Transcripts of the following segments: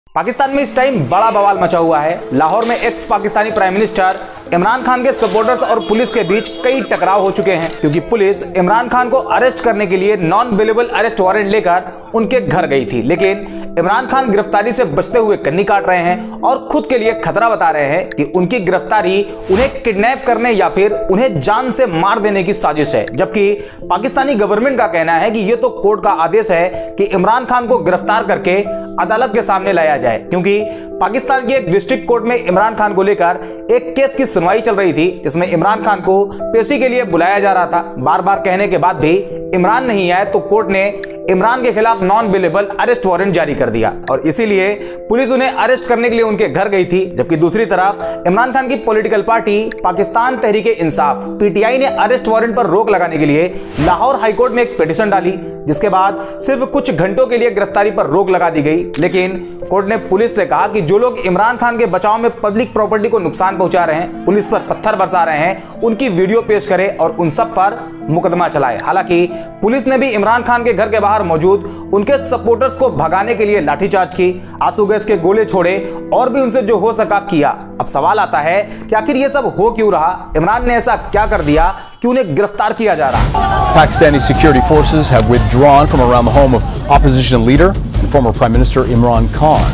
पाकिस्तान में इस टाइम बड़ा बवाल मचा हुआ है। लाहौर में ex Pakistani prime minister Imran Khan के सपोर्टर्स और पुलिस के बीच कई टकराव हो चुके हैं, क्योंकि पुलिस इमरान खान को अरेस्ट करने के लिए नॉन बेलेबल अरेस्ट वारंट लेकर उनके घर गई थी। लेकिन इमरान खान गिरफ्तारी से बचते हुए कन्नी काट रहे हैं और खुद के लिए खतरा बता रहे हैं कि उनकी गिरफ्तारी उन्हें किडनैप करने या फिर उन्हें जान से मार देने की साजिश है। जबकि पाकिस्तानी गवर्नमेंट का कहना है कि यह तो कोर्ट का आदेश है कि इमरान खान को गिरफ्तार करके अदालत के सामने लाया जाए, क्योंकि पाकिस्तान की एक डिस्ट्रिक्ट कोर्ट में इमरान खान को लेकर एक केस की सुनवाई चल रही थी, जिसमें इमरान खान को पेशी के लिए बुलाया जा रहा था। बार बार कहने के बाद भी इमरान नहीं आए तो कोर्ट ने इमरान के खिलाफ नॉन बेलेबल अरेस्ट वारंट जारी कर दिया और इसीलिए पुलिस उन्हें अरेस्ट करने के लिए उनके घर गई थी। जबकि दूसरी तरफ इमरान खान की political party Pakistan Tehreek Insaf PTI ने अरेस्ट वारंट पर रोक लगाने के लिए लाहौर हाईकोर्ट में एक पिटीशन डाली, जिसके बाद सिर्फ कुछ घंटों के लिए गिरफ्तारी पर रोक लगा दी गई। लेकिन कोर्ट ने पुलिस से कहा कि जो लोग इमरान खान के बचाव में पब्लिक प्रॉपर्टी को नुकसान पहुंचा रहे हैं, पुलिस पर पत्थर बरसा रहे हैं, उनकी वीडियो पेश करे और उन सब पर मुकदमा चलाए। हालांकि पुलिस ने भी इमरान खान के घर के बाहर मौजूद उनके सपोर्टर्स को भगाने के लिए लाठीचार्ज की, आंसू गैस के गोले छोड़े और भी उनसे जो हो सका किया। अब सवाल आता है कि आखिर ये सब हो क्यों रहा? इमरान ने ऐसा क्या कर दिया कि उन्हें गिरफ्तार किया जा रहा? Pakistani security forces have withdrawn from around the home of opposition leader and former Prime Minister Imran Khan.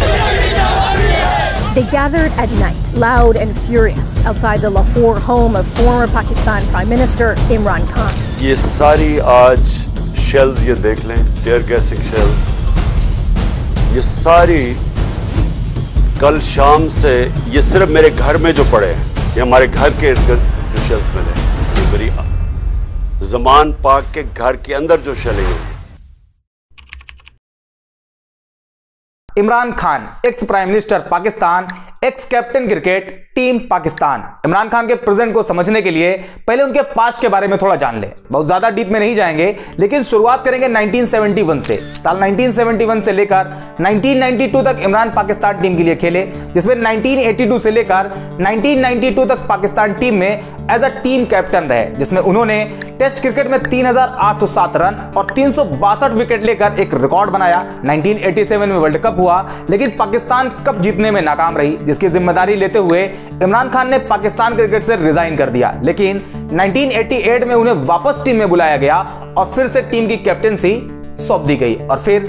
They gathered at night, loud and furious, outside the Lahore home of former Pakistan Prime Minister Imran Khan. ये सारी आज shells ये देख लें, tier guessing shells, ये सारी कल शाम से ये सिर्फ मेरे घर में जो पड़े हैं, ये हमारे घर के इर्द गिर्द जो शेल्स मिले, ये मेरी जमान पाक के घर के अंदर जो शेलिंग हुई। Imran Khan ex prime minister Pakistan, ex captain cricket team Pakistan. Imran Khan के प्रेजेंट को समझने के लिए पहले उनके पास्ट के बारे में थोड़ा जान लें। बहुत ज्यादा डीप में नहीं जाएंगे, लेकिन शुरुआत करेंगे 1971 से। साल 1971 से लेकर 1992 तक इमरान पाकिस्तान टीम के लिए खेले, जिसमें 1982 से लेकर 1992 तक पाकिस्तान टीम में एज अ टीम कैप्टन रहे, जिसमें उन्होंने टेस्ट क्रिकेट में 3807 रन और 362 विकेट लेकर एक रिकॉर्ड बनाया। 1987 में वर्ल्ड कप हुआ, लेकिन पाकिस्तान कप जीतने में नाकाम रही, जिसकी जिम्मेदारी लेते हुए इमरान खान ने पाकिस्तान क्रिकेट से रिजाइन कर दिया। लेकिन 1988 में उन्हें वापस टीम में बुलाया गया और फिर से टीम की कैप्टेंसी सौंप दी गई और फिर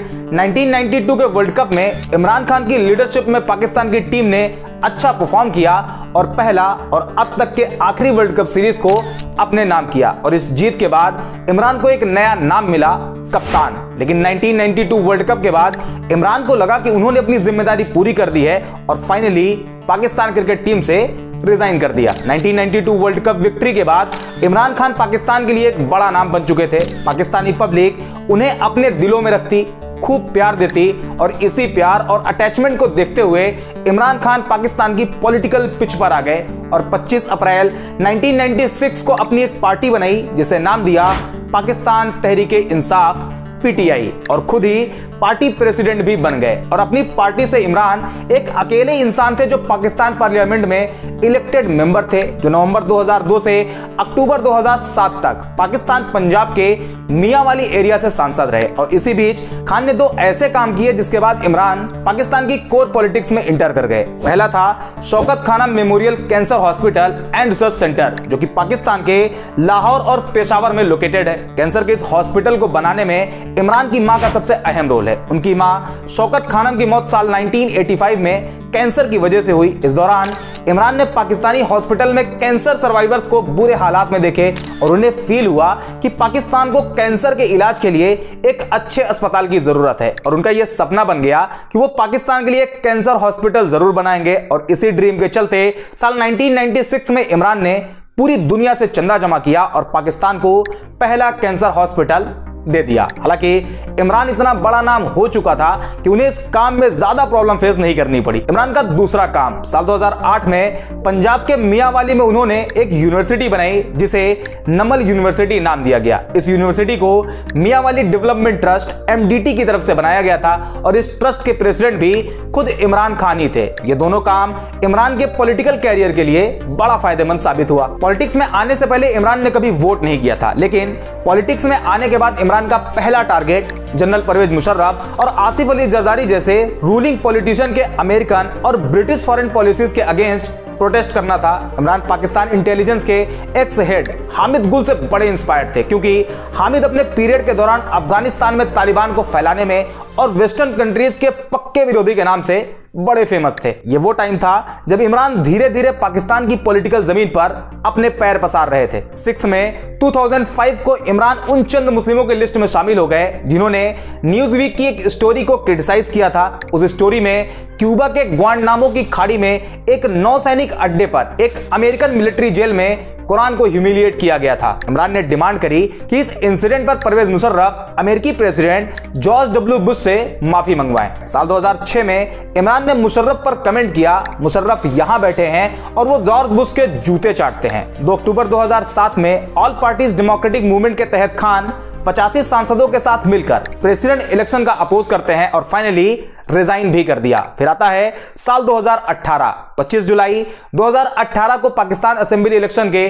1992 के वर्ल्ड कप में इमरान खान की लीडरशिप में पाकिस्तान की टीम ने अच्छा परफॉर्म किया और पहला और अब तक के आखिरी वर्ल्ड कप सीरीज को अपने नाम किया। और इस जीत के बाद इमरान को एक नया नाम मिला, कप्तान। लेकिन 1992 वर्ल्ड कप के बाद इमरान को लगा कि उन्होंने अपनी जिम्मेदारी पूरी कर दी है और फाइनली पाकिस्तान क्रिकेट टीम से रिजाइन कर दिया। 1992 वर्ल्ड कप विक्ट्री के बाद इमरान खान पाकिस्तान के लिए एक बड़ा नाम बन चुके थे। पाकिस्तानी पब्लिक उन्हें अपने दिलों में रखती, खूब प्यार देती और इसी प्यार और अटैचमेंट को देखते हुए इमरान खान पाकिस्तान की पॉलिटिकल पिच पर आ गए और 25 अप्रैल 1996 को अपनी एक पार्टी बनाई, जिसे नाम दिया पाकिस्तान तहरीक इंसाफ पीटीआई, और खुद ही पार्टी प्रेसिडेंट भी बन गए। और अपनी पार्टी से इमरान एक अकेले इंसान थे जो पाकिस्तान पार्लियामेंट में इलेक्टेड मेंबर थे, जो नवंबर 2002 से अक्टूबर 2007 तक पाकिस्तान पंजाब के मियांवाली एरिया से सांसद रहे। और इसी बीच खान ने दो ऐसे काम किए जिसके बाद इमरान पाकिस्तान की कोर पॉलिटिक्स में इंटर कर गए। पहला था Shaukat Khanum memorial cancer hospital and research centre, जो कि पाकिस्तान के लाहौर और पेशावर में लोकेटेड है। कैंसर के इस हॉस्पिटल को बनाने में इमरान की मां का सबसे अहम रोल है। उनकी मां शौकत खानम की मौत साल 1985 में कैंसर की वजह से हुई। इस दौरान इमरान ने पाकिस्तानी हॉस्पिटल में कैंसर सर्वाइवर्स को बुरे हालात में देखे और उन्हें फील हुआ कि पाकिस्तान को कैंसर के इलाज के लिए एक अच्छे अस्पताल की जरूरत है। और उनका यह सपना बन गया कि वो पाकिस्तान के लिए एक कैंसर हॉस्पिटल जरूर बनाएंगे। और इसी ड्रीम के चलते साल 1996 में इमरान ने पूरी दुनिया से चंदा जमा किया और पाकिस्तान को पहला कैंसर हॉस्पिटल दे दिया। हालांकि इमरान इतना बड़ा नाम हो चुका था कि उन्हें इस काम में ज्यादा प्रॉब्लम फेस नहीं करनी पड़ी। इमरान का दूसरा काम, साल 2008 में पंजाब के मियांवाली में उन्होंने एक यूनिवर्सिटी बनाई जिसे नमल यूनिवर्सिटी नाम दिया गया। इस यूनिवर्सिटी को मियांवाली डेवलपमेंट ट्रस्ट MDT की तरफ से बनाया गया था और इस ट्रस्ट के प्रेसिडेंट भी खुद इमरान खान ही थे। ये दोनों काम इमरान के पॉलिटिकल कैरियर के लिए बड़ा फायदेमंद साबित हुआ। पॉलिटिक्स में आने से पहले इमरान ने कभी वोट नहीं किया था, लेकिन पॉलिटिक्स में आने के बाद इमरान का पहला टारगेट जनरल परवेज मुशर्रफ और आसिफ अली जरदारी जैसे रूलिंग पॉलिटिशियन के अमेरिकन और ब्रिटिश फॉरेन पॉलिसीज के अगेंस्ट प्रोटेस्ट करना था। इमरान पाकिस्तान इंटेलिजेंस के एक्स हेड हामिद गुल से बड़े इंस्पायर्ड थे, क्योंकि हामिद अपने पीरियड के दौरान अफगानिस्तान में तालिबान को फैलाने में और वेस्टर्न कंट्रीज के पक्के विरोधी के नाम से बड़े फेमस थे। ये वो टाइम था जब इमरान धीरे धीरे पाकिस्तान की पॉलिटिकल जमीन पर अपने पैर पसार रहे थे। 6 मई 2005 को इमरान उन चंद मुस्लिमों की लिस्ट में शामिल हो गए जिन्होंने न्यूज़वीक की एक स्टोरी को क्रिटिसाइज किया था। उस स्टोरी में क्यूबा के ग्वांटानामो की खाड़ी में एक नौसैनिक अड्डे पर एक अमेरिकन मिलिट्री जेल में कुरान को ह्यूमिलिएट किया गया था। इमरान ने डिमांड करी कि इस इंसिडेंट पर परवेज मुशर्रफ अमेरिकी प्रेसिडेंट जॉर्ज डब्ल्यू बुश से माफी मंगवाएं। साल 2006 में इमरान ने मुशर्रफ पर कमेंट किया, मुशर्रफ यहां बैठे हैं और वो जॉर्ज बुश के जूते चाटते हैं। 2 अक्टूबर 2007 में ऑल पार्टीज डेमोक्रेटिक मूवमेंट के तहत खान 85 सांसदों के साथ मिलकर प्रेसिडेंट इलेक्शन का अपोज करते हैं और फाइनली रिजाइन भी कर दिया। फिर आता है साल 2018। 25 जुलाई 2018 को पाकिस्तान असेंबली इलेक्शन के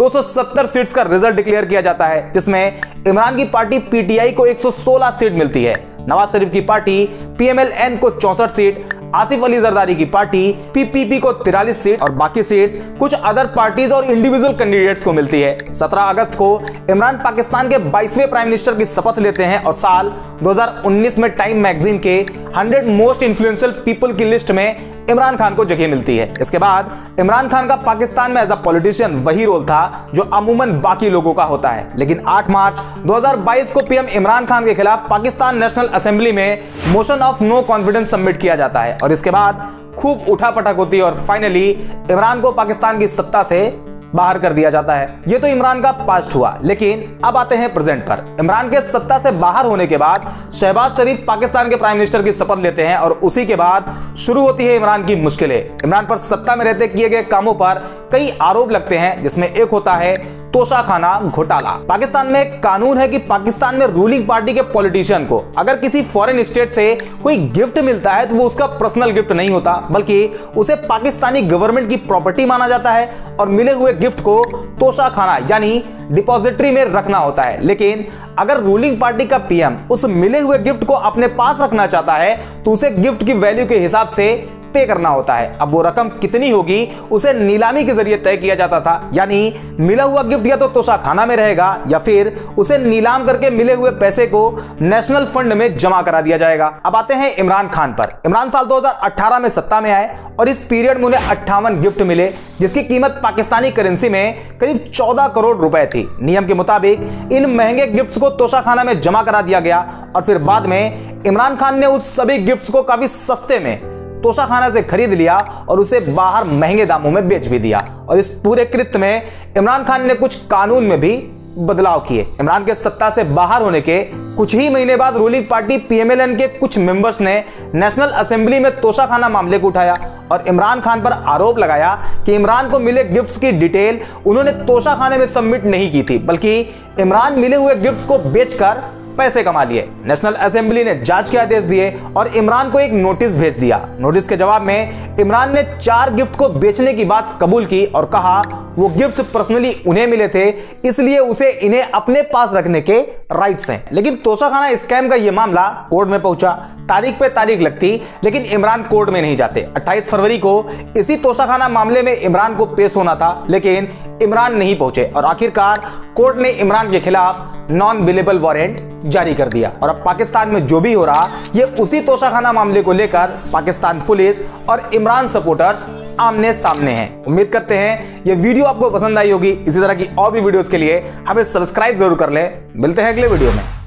270 सीट्स का रिजल्ट डिक्लेयर किया जाता है, जिसमें इमरान की पार्टी पीटीआई को 116 सीट मिलती है, नवाज शरीफ की पार्टी पीएमएलएन को 64 सीट, आसिफ अली जरदारी की पार्टी पीपीपी को 43 सीट और बाकी सीट्स कुछ अदर पार्टीज और इंडिविजुअल कैंडिडेट्स को मिलती है। 17 अगस्त को इमरान पाकिस्तान के 22वें प्राइम मिनिस्टर की शपथ लेते हैं और साल 2019 में टाइम मैगजीन के 100 मोस्ट इन्फ्लुएंशियल पीपल की लिस्ट में इमरान खान को जगह मिलती है। इसके बाद इमरान खान का पाकिस्तान में एज अ पॉलिटिशियन वही रोल था जो अमूमन बाकी लोगों का होता है। लेकिन 8 मार्च 2022 को पीएम इमरान खान के खिलाफ पाकिस्तान नेशनल असेंबली में motion of no confidence submit किया जाता है और इसके बाद खूब उठापटक होती है और फाइनली इमरान को पाकिस्तान की सत्ता से बाहर कर दिया जाता है। ये तो इमरान का पास्ट हुआ, लेकिन अब आते हैं प्रेजेंट पर। इमरान के सत्ता से बाहर होने के बाद शहबाज शरीफ पाकिस्तान के प्राइम मिनिस्टर की शपथ लेते हैं और उसी के बाद शुरू होती है इमरान की मुश्किलें। इमरान पर सत्ता में रहते किए गए कामों पर कई आरोप लगते हैं, जिसमें एक होता है तोशाखाना घोटाला। पाकिस्तान में एक कानून है कि पाकिस्तान में रूलिंग पार्टी के पॉलिटिशियन को अगर किसी फॉरेन स्टेट से कोई गिफ्ट मिलता है तो वो उसका पर्सनल गिफ्ट नहीं होता, बल्कि उसे पाकिस्तानी गवर्नमेंट की प्रॉपर्टी माना जाता है और मिले हुए गिफ्ट को तोशाखाना यानी डिपॉजिटरी में रखना होता है। लेकिन अगर रूलिंग पार्टी का पीएम उस मिले हुए गिफ्ट को अपने पास रखना चाहता है तो उसे गिफ्ट की वैल्यू के हिसाब से पे करना होता है। अब वो रकम कितनी होगी उसे नीलामी के जरिए तय किया जाता था, यानी मिला हुआ गिफ्ट या तो तोशाखाना में रहेगा या फिर उसे नीलाम करके मिले हुए पैसे को नेशनल फंड में जमा करा दिया जाएगा। अब आते हैं इमरान खान पर। इमरान साल 2018 में सत्ता में आए और इस पीरियड में उन्हें 58 गिफ्ट मिले, जिसकी कीमत पाकिस्तानी करेंसी में करीब 14 करोड़ रुपए थी। नियम के मुताबिक इन महंगे गिफ्ट्स को तोशाखाना में जमा करा दिया गया और फिर बाद में इमरान खान ने उस सभी गिफ्ट्स को काफी सस्ते में तोशाखाना से खरीद लिया और उसे बाहर महंगे दामों में बेच भी दिया। और इस पूरे कृत्य में इमरान खान ने कुछ कानून में भी बदलाव किए। इमरान के सत्ता से बाहर होने के कुछ ही महीने बाद रूलिंग पार्टी पीएमएलएन के कुछ मेंबर्स ने नेशनल असेंबली में तोशाखाना मामले को उठाया और इमरान खान पर आरोप लगाया कि इमरान को मिले गिफ्ट्स की डिटेल उन्होंने तोशाखाने में सबमिट नहीं की थी, बल्कि इमरान मिले हुए गिफ्ट्स को बेचकर पैसे कमा लिए। नेशनल असेंबली ने जांच के आदेश दिए और इमरान को एक नोटिस भेज दिया। नोटिस के जवाब में इमरान ने 4 गिफ्ट को बेचने की बात कबूल की और कहा वो गिफ्ट्स पर्सनली उन्हें मिले थे, इसलिए उसे इन्हें अपने पास रखने के राइट्स हैं। लेकिन तोशाखाना स्कैम का यह मामला कोर्ट में पहुंचा। तारीख पे तारीख लगती, लेकिन इमरान कोर्ट में नहीं जाते। 28 फरवरी को इसी तोशाखाना मामले में इमरान को पेश होना था, लेकिन इमरान नहीं पहुंचे और आखिरकार कोर्ट ने इमरान के खिलाफ नॉन बिलेबल वारंट जारी कर दिया। और अब पाकिस्तान में जो भी हो रहा ये उसी तोशाखाना मामले को लेकर पाकिस्तान पुलिस और इमरान सपोर्टर्स आमने सामने हैं। उम्मीद करते हैं ये वीडियो आपको पसंद आई होगी। इसी तरह की और भी वीडियोस के लिए हमें सब्सक्राइब जरूर कर लें। मिलते हैं अगले वीडियो में।